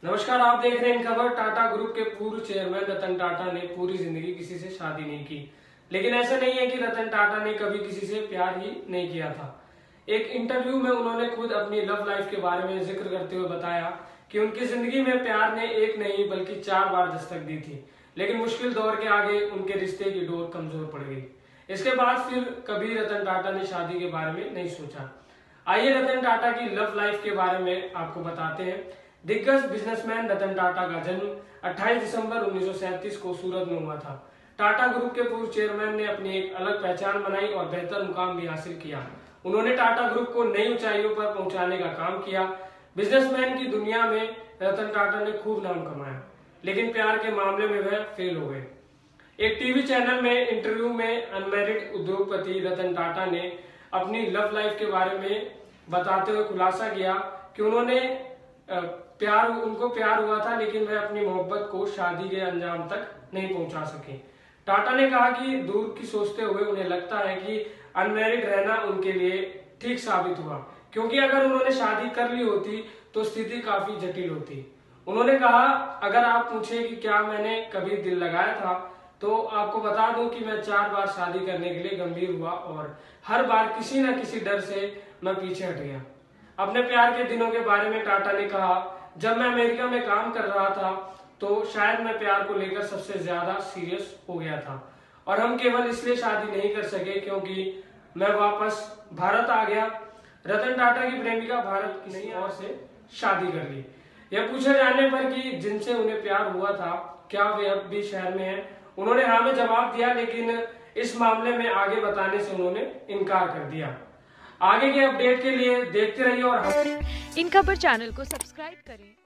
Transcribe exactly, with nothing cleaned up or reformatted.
नमस्कार, आप देख रहे हैं इन खबर। टाटा ग्रुप के पूर्व चेयरमैन रतन टाटा ने पूरी जिंदगी किसी से शादी नहीं की, लेकिन ऐसा नहीं है कि रतन टाटा ने कभी किसी से प्यार ही नहीं किया था। एक इंटरव्यू में उन्होंने खुद अपनी लव लाइफ के बारे में जिक्र करते हुए बताया कि उनकी जिंदगी में प्यार ने एक नहीं बल्कि चार बार दस्तक दी थी, लेकिन मुश्किल दौर के आगे उनके रिश्ते की डोर कमजोर पड़ गई। इसके बाद फिर कभी रतन टाटा ने शादी के बारे में नहीं सोचा। आइए रतन टाटा की लव लाइफ के बारे में आपको बताते हैं। दिग्गज बिजनेसमैन रतन टाटा का जन्म अट्ठाईस दिसंबर उन्नीस सौ सैंतीस को सूरत में हुआ था। टाटा ग्रुप के पूर्व चेयरमैन ने अपनी एक अलग पहचान बनाई और बेहतर मुकाम भी हासिल किया। उन्होंने टाटा ग्रुप को नई ऊंचाइयों पर पहुंचाने का काम किया। बिजनेसमैन की दुनिया में रतन टाटा ने खूब नाम कमाया, लेकिन प्यार के मामले में वह फेल हो गए। एक टीवी चैनल में इंटरव्यू में अनमैरिड उद्योगपति रतन टाटा ने अपनी लव लाइफ के बारे में बताते हुए खुलासा किया कि उन्होंने प्यार उनको प्यार हुआ था, लेकिन वह अपनी मोहब्बत को शादी के अंजाम तक नहीं पहुंचा सके। टाटा ने कहा कि दूर की सोचते हुए उन्हें लगता है कि अनमैरिड रहना उनके लिए ठीक साबित हुआ, क्योंकि अगर उन्होंने शादी कर ली होती तो स्थिति काफी जटिल होती। उन्होंने कहा, अगर आप पूछे कि क्या मैंने कभी दिल लगाया था, तो आपको बता दूं कि मैं चार बार शादी करने के लिए गंभीर हुआ और हर बार किसी न किसी डर से मैं पीछे हट गया। अपने प्यार के दिनों के बारे में टाटा ने कहा, जब मैं अमेरिका में काम कर रहा था तो शायद मैं प्यार को लेकर सबसे ज्यादा सीरियस हो गया था और हम केवल इसलिए शादी नहीं कर सके क्योंकि मैं वापस भारत आ गया। रतन टाटा की प्रेमिका भारत की नई और से शादी कर ली। यह पूछे जाने पर कि जिनसे उन्हें प्यार हुआ था क्या वे अब भी शहर में हैं, उन्होंने हाँ में जवाब दिया, लेकिन इस मामले में आगे बताने से उन्होंने इनकार कर दिया। आगे के अपडेट के लिए देखते रहिए और इन खबर चैनल को सब्सक्राइब करें।